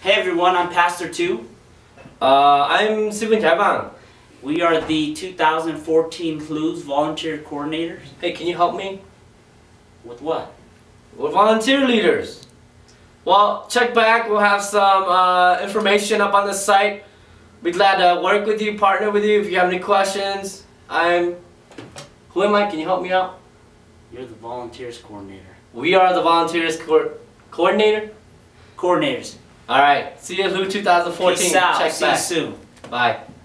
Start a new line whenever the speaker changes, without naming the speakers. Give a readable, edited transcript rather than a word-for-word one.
Hey everyone, I'm Pastor 2.
I'm Subin Jaivang.
We are the 2014 HLUB volunteer coordinators.
Hey, can you help me?
With what?
We're volunteer leaders. Well, check back. We'll have some information up on the site. Be glad to work with you, partner with you if you have any questions. Who am I? Can you help me out?
You're the volunteers coordinator.
We are the volunteers coordinator?
Coordinators.
Alright, see you at HLUB 2014.
Peace out.
Check
See
back.
you soon.
Bye.